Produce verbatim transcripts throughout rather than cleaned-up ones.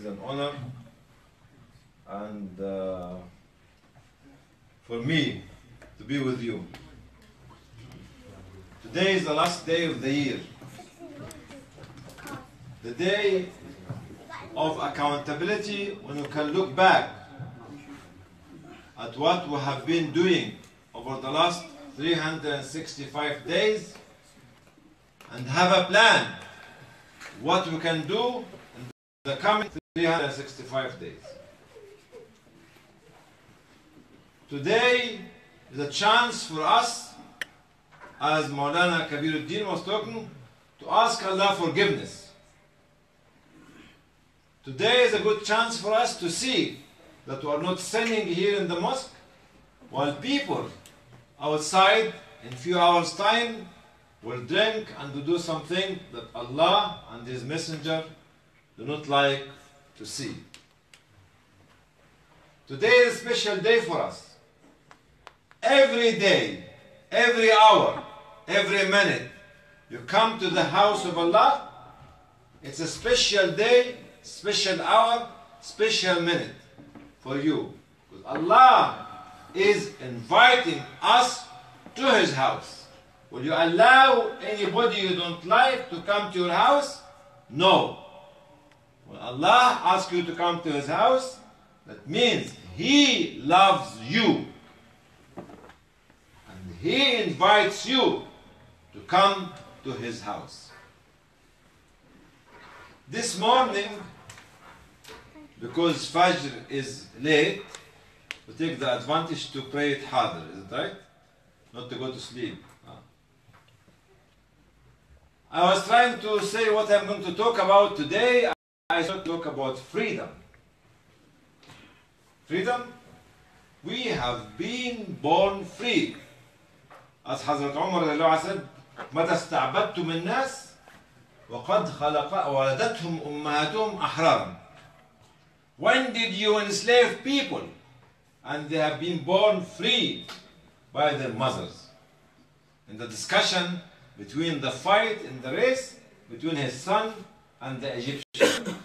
is an honor and uh, for me to be with you. Today is the last day of the year, the day of accountability, when we can look back at what we have been doing over the last three hundred sixty-five days and have a plan what we can do in the coming three hundred sixty-five days. Today is a chance for us, as Maulana Kabiruddin was talking, to ask Allah forgiveness. Today is a good chance for us to see that we are not sinning here in the mosque, while people outside in a few hours' time will drink and to do something that Allah and His Messenger do not like to see. Today is a special day for us. Every day, every hour, every minute, you come to the house of Allah, it's a special day, special hour, special minute for you. Because Allah is inviting us to His house. Will you allow anybody you don't like to come to your house? No. When Allah asks you to come to His house, that means He loves you. And He invites you to come to His house. This morning, because Fajr is late, we take the advantage to pray it harder, is it right? Not to go to sleep. I was trying to say what I'm going to talk about today. I should talk about freedom. Freedom? We have been born free. As Hazrat Umar said, متى استعبدتم الناس وقد خلق ولدتهم أمهاتهم أحرارا. When did you enslave people and they have been born free by their mothers? In the discussion between the fight in the race between his son and the Egyptian.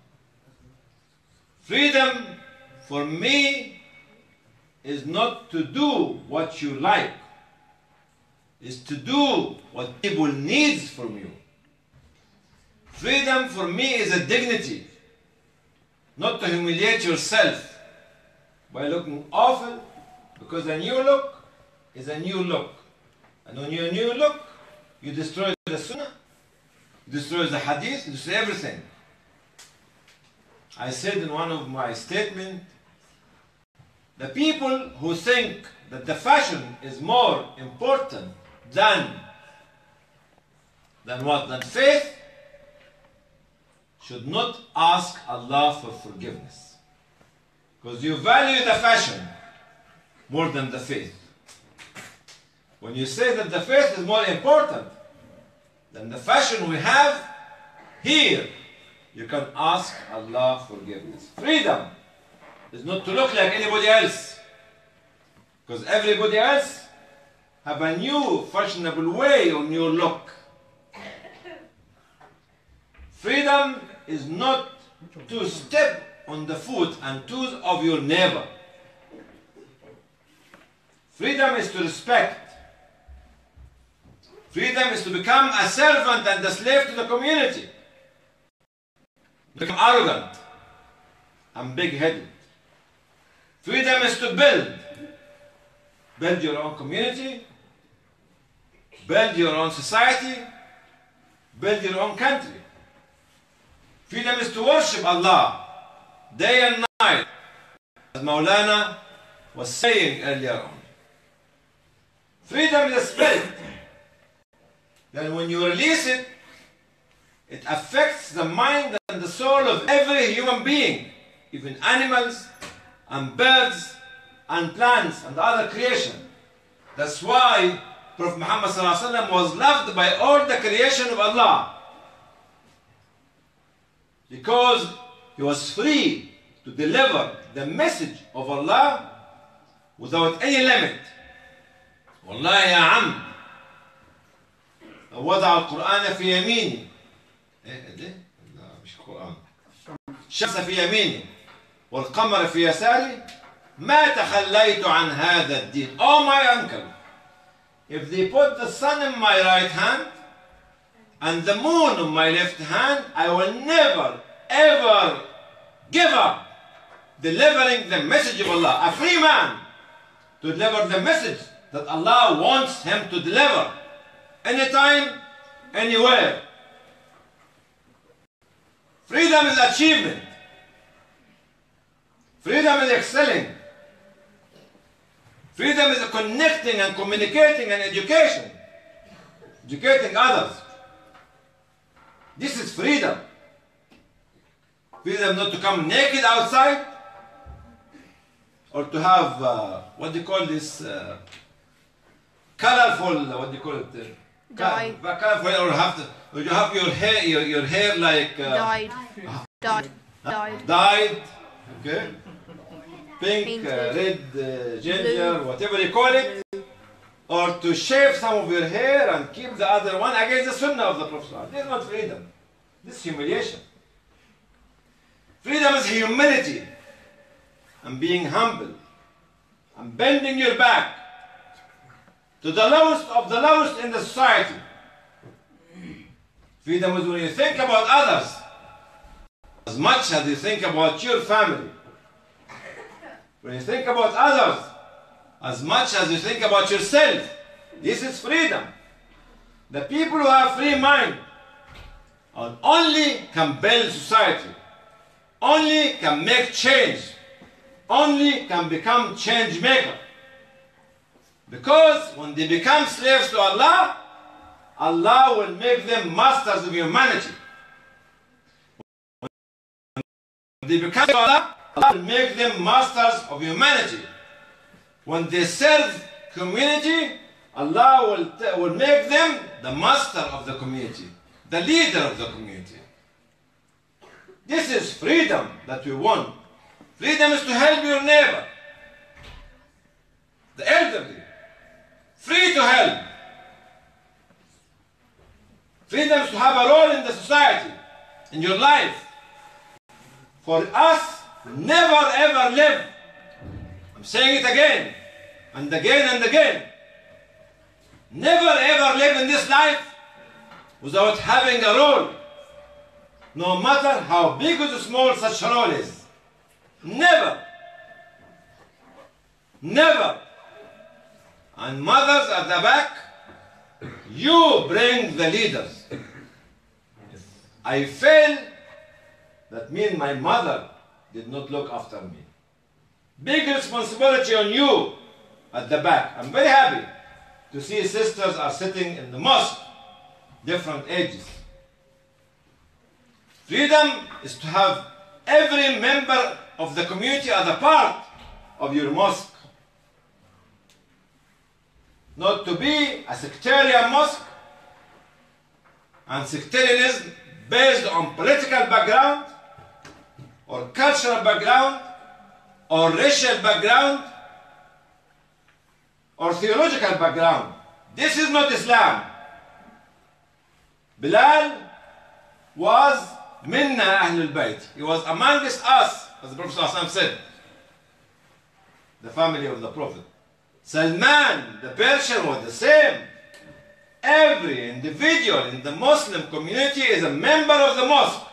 Freedom for me is not to do what you like, is to do what people needs from you. Freedom for me is a dignity, not to humiliate yourself by looking awful, because a new look is a new look. And when you're a new look, you destroy the Sunnah, you destroy the Hadith, you destroy everything. I said in one of my statements, the people who think that the fashion is more important than, than what? Than faith, should not ask Allah for forgiveness. Because you value the fashion more than the faith. When you say that the faith is more important than the fashion we have, here you can ask Allah forgiveness. Freedom is not to look like anybody else, because everybody else have a new fashionable way or new look. Freedom is not to step on the foot and toes of your neighbor. Freedom is to respect. Freedom is to become a servant and a slave to the community. Become arrogant and big-headed. Freedom is to build. Build your own community. Build your own society. Build your own country. Freedom is to worship Allah day and night, as Maulana was saying earlier on. Freedom is a spirit. Then when you release it, it affects the mind and the soul of every human being, even animals and birds and plants and other creation. That's why Prophet Muhammad sallallahu alaihi wasallam was loved by all the creation of Allah, because he was free to deliver the message of Allah without any limit. والله يا عم وضع القرآن في يميني. ايه ده؟ لا مش القرآن. الشمس في يميني والقمر في يساري ما تخليت عن هذا الدين. Oh my uncle, if they put the sun in my right hand and the moon on my left hand, I will never ever give up delivering the message of Allah. A free man to deliver the message that Allah wants him to deliver anytime, anywhere. Freedom is achievement. Freedom is excelling. Freedom is connecting and communicating and education. Educating others. This is freedom. Freedom not to come naked outside or to have, uh, what do you call this, uh, colorful, what do you call it? Uh, Dye. Colorful, or have to, or you have your hair, your, your hair like uh, Dyed. Dyed. Dyed. dyed, okay, pink, Painted. uh, red, uh, ginger, Blue. whatever you call it, or to shave some of your hair and keep the other one against the sunnah of the Prophet. This is not freedom. This is humiliation. Freedom is humility and being humble and bending your back to the lowest of the lowest in the society. Freedom is when you think about others as much as you think about your family. When you think about others as much as you think about yourself. This is freedom. The people who have free mind only can build society, only can make change, only can become change maker. Because when they become slaves to Allah, Allah will make them masters of humanity. When they become to Allah, Allah will make them masters of humanity. When they serve community, Allah will, will make them the master of the community, the leader of the community. This is freedom that we want. Freedom is to help your neighbor, the elderly, free to help. Freedom is to have a role in the society, in your life. For us, never ever live, I'm saying it again, and again and again, never ever live in this life without having a role, no matter how big or small such a role is. Never. Never. And mothers at the back, you bring the leaders. If I fail, that means my mother did not look after me. Big responsibility on you at the back. I'm very happy to see sisters are sitting in the mosque, different ages. Freedom is to have every member of the community as a part of your mosque. Not to be a sectarian mosque and sectarianism based on political background or cultural background or racial background or theological background. This is not Islam. Bilal was minna Ahlul Bayt. He was amongst us, as the Prophet ﷺ said, the family of the Prophet. Salman, the Persian, was the same. Every individual in the Muslim community is a member of the mosque.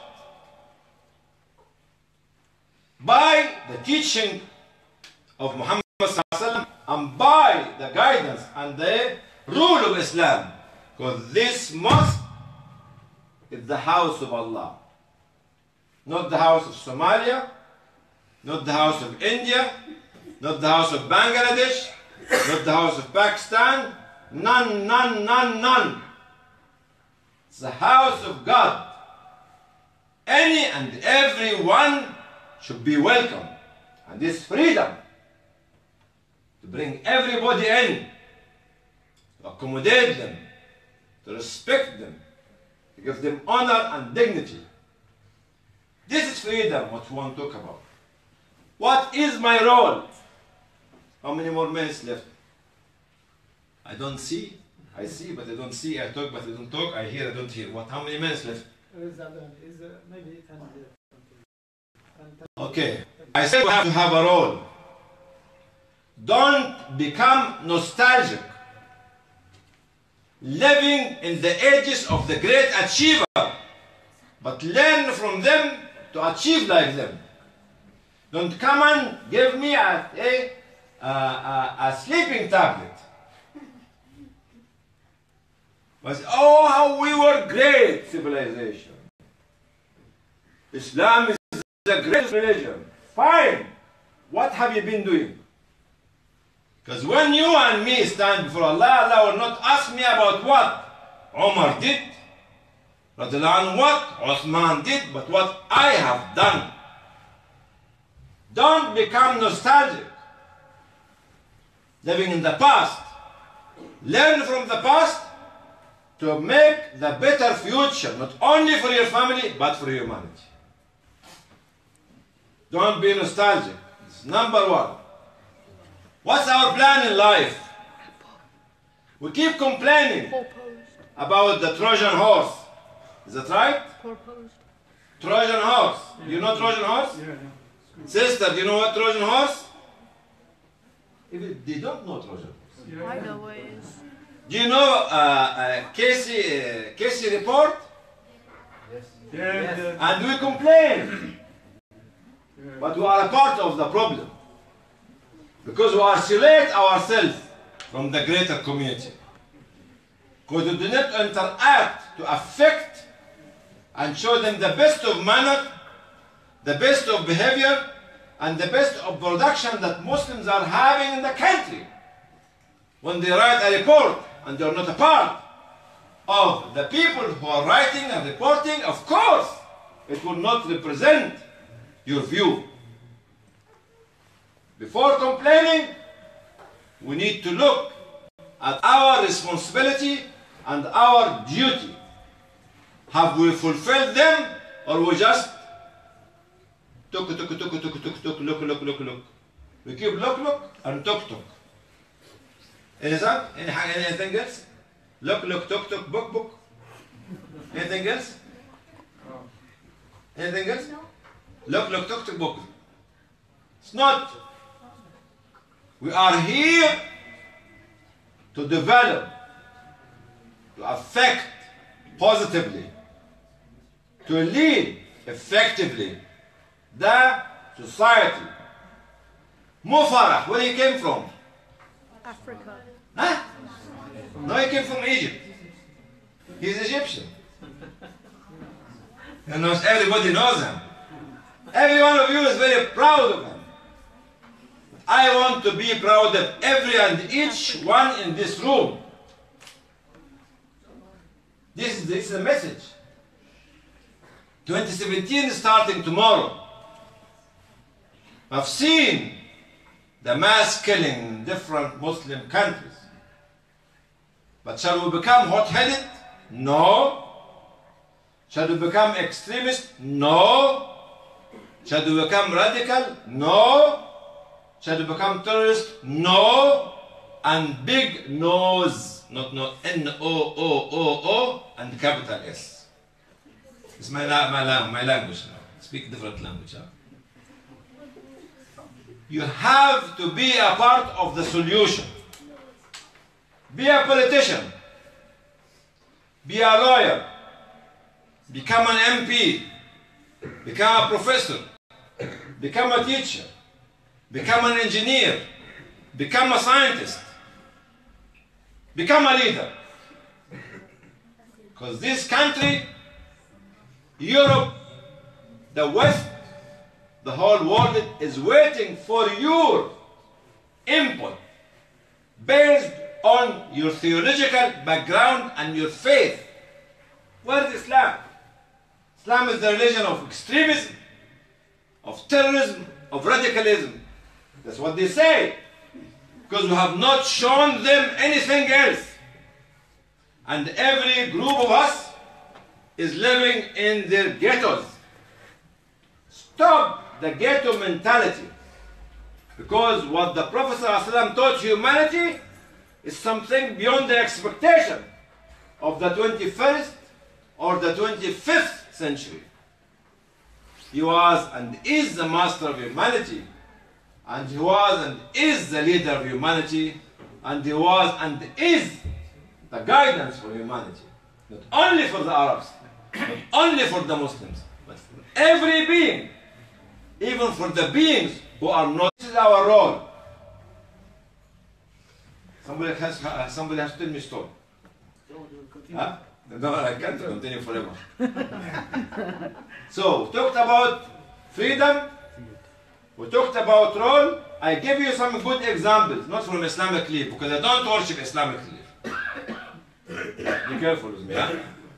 By the teaching of Muhammad ﷺ and by the guidance and the rule of Islam. Because this mosque is the house of Allah. Not the house of Somalia, not the house of India, not the house of Bangladesh, not the house of Pakistan. None, none, none, none. It's the house of God. Any and everyone should be welcome. And this freedom to bring everybody in, to accommodate them, to respect them, to give them honor and dignity. This is freedom, what we want to talk about. What is my role? How many more minutes left? I don't see. I see, but I don't see. I talk, but I don't talk. I hear, I don't hear. What? How many minutes left? Is that, is uh, maybe ten minutes. Okay. I said we have to have a role. Don't become nostalgic, living in the ages of the great achiever, but learn from them to achieve like them. Don't come and give me a, a, a, a, a sleeping tablet. But oh, how we were great civilization. Islam is the greatest religion. Fine. What have you been doing? Because when you and me stand before Allah, Allah will not ask me about what Umar did, radiallahu anhu, what Uthman did, but what I have done. Don't become nostalgic, living in the past. Learn from the past to make the better future, not only for your family, but for humanity. Don't be nostalgic. It's number one. What's our plan in life? We keep complaining about the Trojan horse. Is that right? Trojan horse. You know Trojan horse? Sister, do you know what Trojan horse? If they don't know Trojan horse. I know what it is. Do you know uh, uh, Casey, uh, Casey report? Yes. Yes. And we complain. But we are a part of the problem. Because we isolate ourselves from the greater community. Because we do not interact to affect and show them the best of manner, the best of behavior, and the best of production that Muslims are having in the country. When they write a report and they are not a part of the people who are writing and reporting, of course, it will not represent your view. Before complaining, we need to look at our responsibility and our duty. Have we fulfilled them, or we just tuk tuk tuk tuk tuk tuk look look look look? We keep look look and tuk tuk. Anything? Anything else? Look look tuk tuk book book. Anything else? Anything else? Look look tuk tuk book. It's not. We are here to develop, to affect positively, to lead effectively the society. Mo Farah, where he came from? Africa. Huh? No, he came from Egypt. He's Egyptian. You know, everybody knows him. Every one of you is very proud of him. I want to be proud of every and each one in this room. This is, this is the message. twenty seventeen is starting tomorrow. I've seen the mass killing in different Muslim countries. But shall we become hot-headed? No. Shall we become extremist? No. Shall we become radical? No. Shall we become terrorist? No. And big no's, not no, N O O O O and capital S. It's my, my, my language now. Speak different language. Huh? You have to be a part of the solution. Be a politician. Be a lawyer. Become an M P. Become a professor. Become a teacher. Become an engineer. Become a scientist. Become a leader. Because this country, Europe, the West, the whole world is waiting for your input based on your theological background and your faith. Where is Islam? Islam is the religion of extremism, of terrorism, of radicalism. That's what they say. Because we have not shown them anything else. And every group of us is living in their ghettos. Stop the ghetto mentality. Because what the Prophet ﷺ taught humanity is something beyond the expectation of the twenty-first or the twenty-fifth century. He was and is the master of humanity. And he was and is the leader of humanity. And he was and is the guidance for humanity. Not only for the Arabs, not only for the Muslims, but for every being. Even for the beings who are not. This is our role. Somebody has, uh, somebody has to tell me a story. Huh? No, I can't continue forever. So, we talked about freedom. We talked about role. I give you some good examples, not from Islamic belief, because I don't worship Islamic belief. Be careful with me, huh?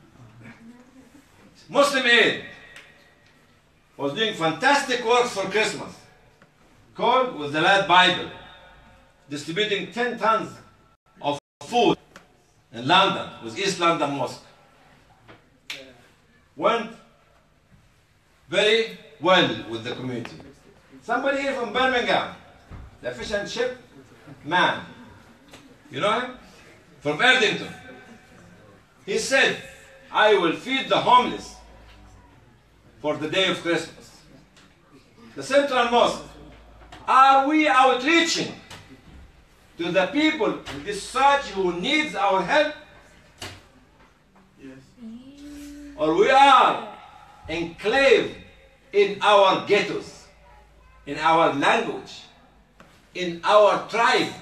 Muslim Aid was doing fantastic work for Christmas, called with the Lad Bible, distributing ten tons of food in London, with East London Mosque. Went very well with the community. Somebody here from Birmingham, the fish and chip man, you know him? From Erdington. He said, I will feed the homeless for the day of Christmas. The Central Mosque, are we outreaching to the people in this society who needs our help? Yes. Or we are enclaved in our ghettos, in our language, in our tribe,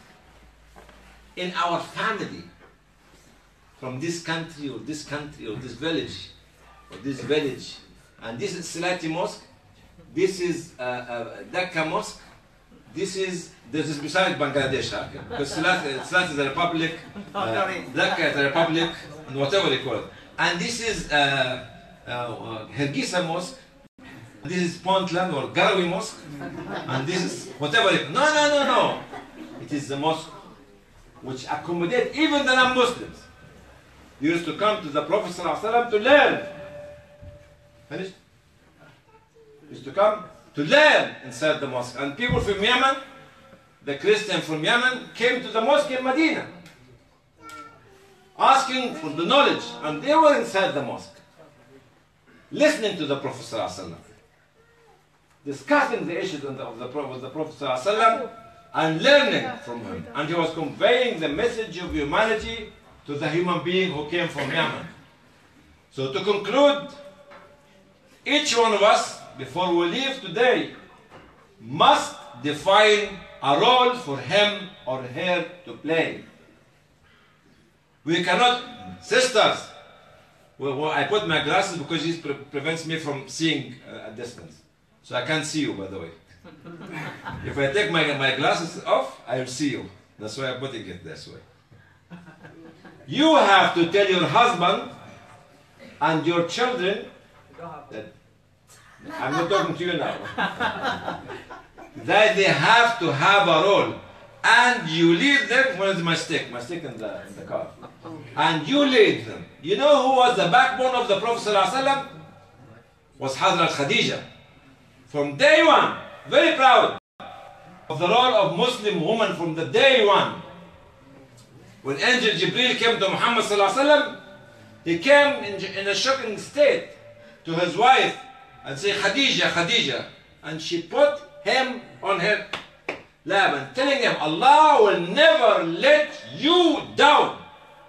in our family, from this country or this country or this village or this village. And this is Salati Mosque, this is uh, uh, Dhaka Mosque, this is, this is beside Bangladesh, huh? Because Salat, Salat is a republic, uh, Dhaka is a republic, and whatever they call it. And this is uh, uh, uh, Hargeisa Mosque, this is Puntland or Garawi Mosque, and this is whatever they call it. No, no, no, no. It is the mosque which accommodates even the non-Muslims. You used to come to the Prophet ﷺ to learn. Finished? Used to come to learn inside the mosque. And people from Yemen, the Christian from Yemen, came to the mosque in Medina, asking for the knowledge. And they were inside the mosque, listening to the Prophet ﷺ, discussing the issues of the, of the, with the Prophet ﷺ, and learning from him. And he was conveying the message of humanity to the human being who came from Yemen. So to conclude, each one of us, before we leave today, must define a role for him or her to play. We cannot, sisters, well, well, I put my glasses because it pre prevents me from seeing uh, a distance. So I can't see you, by the way. If I take my, my glasses off, I will see you. That's why I'm putting it this way. You have to tell your husband and your children that, I'm not talking to you now, that they have to have a role. And you lead them. Where is my stick? My stick in the, in the car. And you lead them. You know who was the backbone of the Prophet ﷺ? Was Hazrat Khadija. From day one, very proud of the role of Muslim woman from the day one. When Angel Jibreel came to Muhammad sallallahu alaihi wasallam, he came in, in a shocking state to his wife and said, Khadija, Khadija. And she put him on her lap and telling him, Allah will never let you down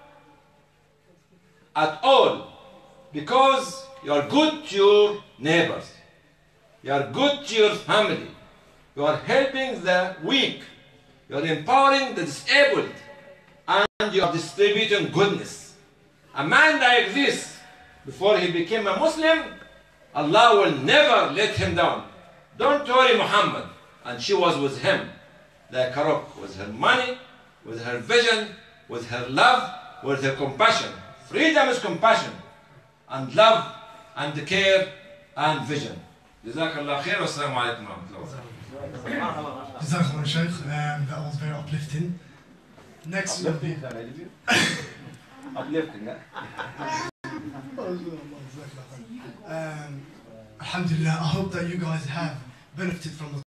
at all, because you are good to your neighbors. You are good to your family. You are helping the weak. You are empowering the disabled. And you are distributing goodness. A man like this, before he became a Muslim, Allah will never let him down. Don't worry, Muhammad. And she was with him, like a rock, with her money, with her vision, with her love, with her compassion. Freedom is compassion, and love, and care, and vision. Jazakallah khair, wassalamu alaikum wa rahmatullah. Jazakallah Shaykh, um, that was very uplifting. Next will be uplifting, huh? um, Alhamdulillah, I hope that you guys have benefited from the